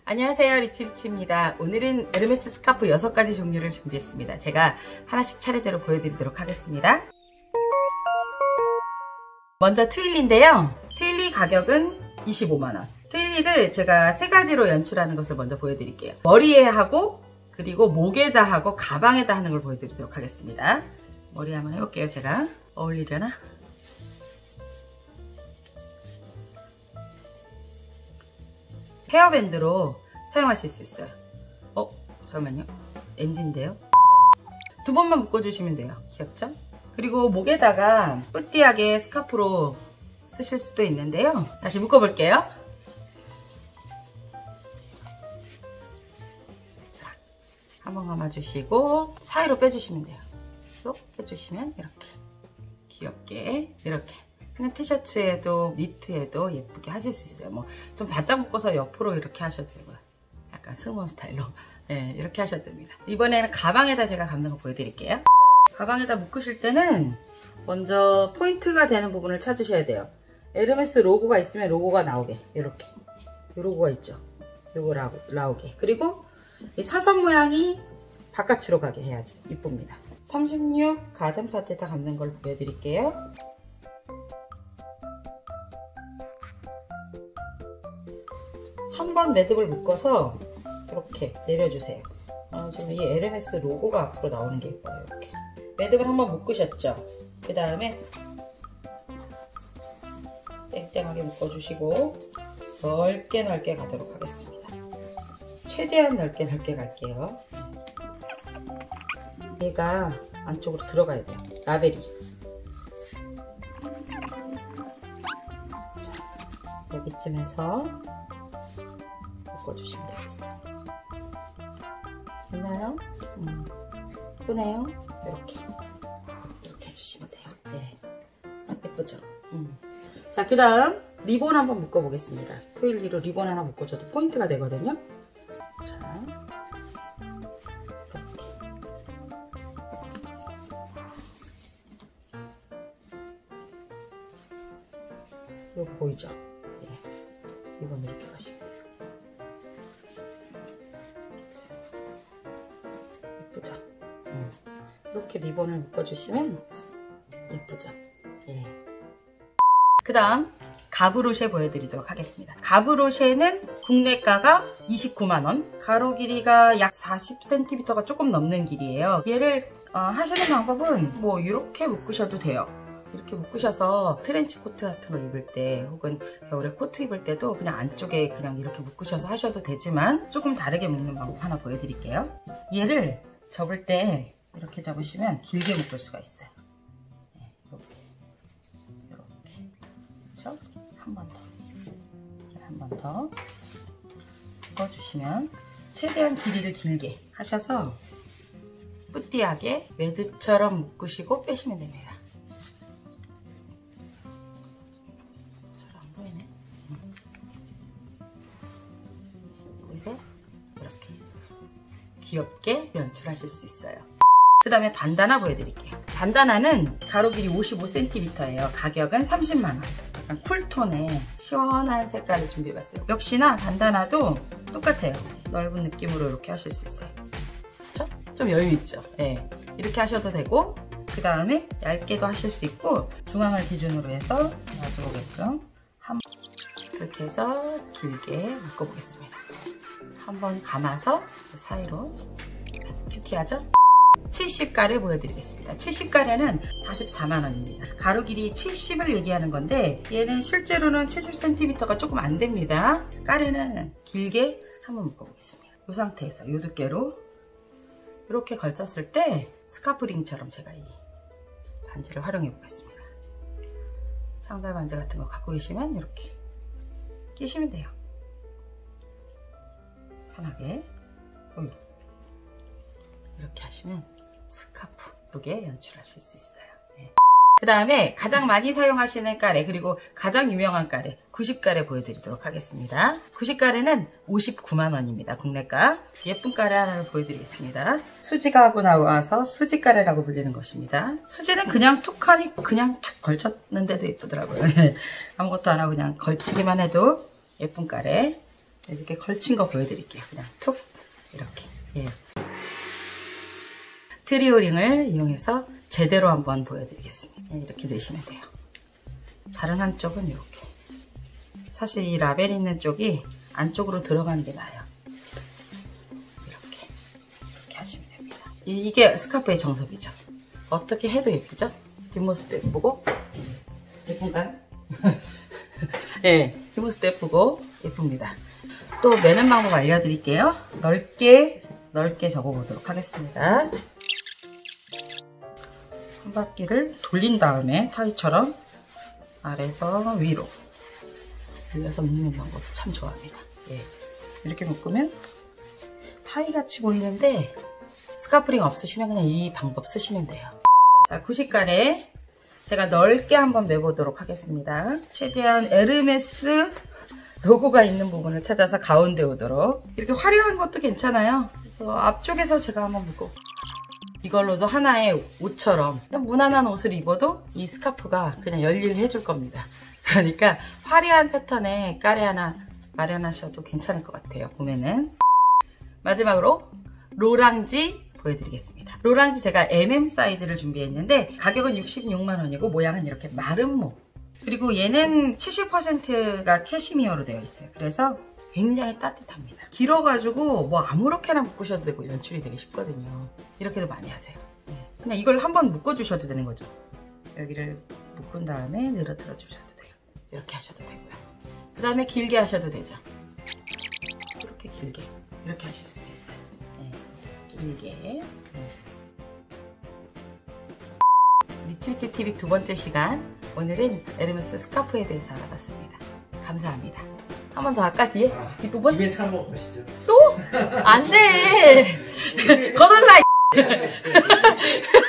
안녕하세요, 리치리치입니다. 오늘은 에르메스 스카프 6가지 종류를 준비했습니다. 제가 하나씩 차례대로 보여드리도록 하겠습니다. 먼저 트윌리인데요. 트윌리 가격은 25만원. 트윌리를 제가 3가지로 연출하는 것을 먼저 보여드릴게요. 머리에 하고, 그리고 목에다 하고, 가방에다 하는 걸 보여드리도록 하겠습니다. 머리 한번 해볼게요. 제가 어울리려나? 헤어밴드로 사용하실 수 있어요. 잠깐만요. 엔진인데요. 2번만 묶어주시면 돼요. 귀엽죠? 그리고 목에다가 뿌띠하게 스카프로 쓰실 수도 있는데요. 다시 묶어볼게요. 자, 한번 감아주시고 사이로 빼주시면 돼요. 쏙 빼주시면 이렇게 귀엽게 이렇게 그냥 티셔츠에도 니트에도 예쁘게 하실 수 있어요. 뭐 좀 바짝 묶어서 옆으로 이렇게 하셔도 되고요. 약간 승무원 스타일로 네, 이렇게 하셔도 됩니다. 이번에는 가방에다 제가 감는 거 보여드릴게요. 가방에다 묶으실 때는 먼저 포인트가 되는 부분을 찾으셔야 돼요. 에르메스 로고가 있으면 로고가 나오게 이렇게 이 로고가 있죠. 요거 나오게. 그리고 이 사선 모양이 바깥으로 가게 해야지 이쁩니다. 36 가든 파트에다 감는 걸 보여드릴게요. 한 번 매듭을 묶어서 이렇게 내려주세요. 지금 이 에르메스 로고가 앞으로 나오는 게 예뻐요. 이렇게 매듭을 한번 묶으셨죠. 그 다음에 땡땡하게 묶어주시고 넓게 가도록 하겠습니다. 최대한 넓게 갈게요. 얘가 안쪽으로 들어가야 돼요. 라벨이. 자, 여기쯤에서 묶어주시면 되겠어요. 됐나요? 예쁘네요. 이렇게 해주시면 돼요. 네, 예쁘죠? 자, 그 다음 리본 한번 묶어보겠습니다. 트윌리로 리본 하나 묶어줘도 포인트가 되거든요. 자, 이렇게. 이거 보이죠? 네, 리본 이렇게 가시면 돼요. 예쁘죠? 이렇게 리본을 묶어주시면 예쁘죠? 예. 그 다음 가브로쉐 보여드리도록 하겠습니다. 가브로쉐는 국내가가 29만원, 가로 길이가 약 40cm가 조금 넘는 길이에요. 얘를 하시는 방법은 뭐 이렇게 묶으셔도 돼요. 이렇게 묶으셔서 트렌치 코트 같은 거 입을 때 혹은 겨울에 코트 입을 때도 그냥 안쪽에 그냥 이렇게 묶으셔서 하셔도 되지만 조금 다르게 묶는 방법 하나 보여드릴게요. 얘를 접을 때 이렇게 접으시면 길게 묶을 수가 있어요. 네, 이렇게 그렇죠? 한 번 더 묶어주시면 최대한 길이를 길게 하셔서 뿌띠하게 매듭처럼 묶으시고 빼시면 됩니다. 잘 안 보이네. 보이세요? 이렇게 귀엽게 연출하실 수 있어요. 그 다음에 반다나 보여드릴게요. 반다나는 가로 길이 55cm예요. 가격은 30만원. 약간 쿨톤의 시원한 색깔을 준비해봤어요. 역시나 반다나도 똑같아요. 넓은 느낌으로 이렇게 하실 수 있어요. 그쵸? 좀 여유있죠? 네. 이렇게 하셔도 되고 그 다음에 얇게도 하실 수 있고 중앙을 기준으로 해서 놔두게끔 이렇게 해서 길게 묶어보겠습니다. 한번 감아서 사이로 큐티하죠? 70가래 보여드리겠습니다. 70가래는 44만원입니다. 가로 길이 70을 얘기하는 건데 얘는 실제로는 70cm가 조금 안 됩니다. 가래는 길게 한번 묶어보겠습니다. 이 상태에서 이 두께로 이렇게 걸쳤을 때 스카프링처럼 제가 이 반지를 활용해 보겠습니다. 상달 반지 같은 거 갖고 계시면 이렇게 끼시면 돼요. 편하게 이렇게 하시면 스카프 예쁘게 연출하실 수 있어요. 네. 그 다음에 가장 많이 사용하시는 가래 그리고 가장 유명한 가래 90가래 보여드리도록 하겠습니다. 90가래는 59만원입니다. 국내가. 예쁜 가래 하나를 보여드리겠습니다. 수지가 하고 나와서 수지가래라고 불리는 것입니다. 수지는 그냥 툭하니 그냥 툭 걸쳤는데도 예쁘더라고요. 아무것도 안 하고 그냥 걸치기만 해도 예쁜 가래. 이렇게 걸친 거 보여드릴게요. 그냥 툭 이렇게. 예. 트리오링을 이용해서 제대로 한번 보여드리겠습니다. 이렇게 넣으시면 돼요. 다른 한쪽은 이렇게. 사실 이 라벨 있는 쪽이 안쪽으로 들어가는 게 나아요. 이렇게 하시면 됩니다. 이게 스카프의 정석이죠. 어떻게 해도 예쁘죠? 뒷모습도 예쁘고. 예쁜가요? 네, 뒷모습도 예쁘고 예쁩니다. 또 매는 방법 알려드릴게요. 넓게 접어보도록 하겠습니다. 한 바퀴를 돌린 다음에 타이처럼 아래에서 위로 올려서 묶는 방법도 참 좋아합니다. 예. 이렇게 묶으면 타이같이 보이는데 스카프링 없으시면 그냥 이 방법 쓰시면 돼요. 자, 구식간에 제가 넓게 한번 매보도록 하겠습니다. 최대한 에르메스 로고가 있는 부분을 찾아서 가운데 오도록. 이렇게 화려한 것도 괜찮아요. 그래서 앞쪽에서 제가 한번 묶고, 이걸로도 하나의 옷처럼 그냥 무난한 옷을 입어도 이 스카프가 그냥 열일을 해줄 겁니다. 그러니까 화려한 패턴의 까레 하나 마련하셔도 괜찮을 것 같아요. 봄에는. 마지막으로 로랑지 보여드리겠습니다. 로랑지 제가 MM 사이즈를 준비했는데 가격은 66만원이고 모양은 이렇게 마름모. 그리고 얘는 70%가 캐시미어로 되어 있어요. 그래서 굉장히 따뜻합니다. 길어가지고 뭐 아무렇게나 묶으셔도 되고 연출이 되게 쉽거든요. 이렇게도 많이 하세요. 그냥 이걸 한번 묶어주셔도 되는 거죠. 여기를 묶은 다음에 늘어뜨려 주셔도 돼요. 이렇게 하셔도 되고요. 그 다음에 길게 하셔도 되죠. 이렇게 길게 이렇게 하실 수도 있어요. 네, 길게. 미칠지TV 두 번째 시간, 오늘은 에르메스 스카프에 대해서 알아봤습니다. 감사합니다. 한 번 더 할까? 뒤에? 뒷부분? 이벤트 한번 보시죠. 또? 안 돼! 거덜나!